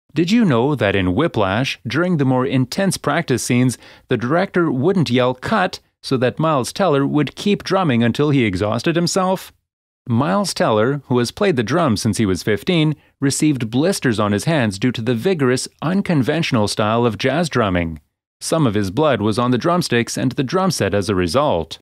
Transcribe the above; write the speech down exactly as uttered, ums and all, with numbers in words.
Did you know that in Whiplash, during the more intense practice scenes, the director wouldn't yell "cut" so that Miles Teller would keep drumming until he exhausted himself? Miles Teller, who has played the drums since he was fifteen, received blisters on his hands due to the vigorous, unconventional style of jazz drumming. Some of his blood was on the drumsticks and the drum set as a result.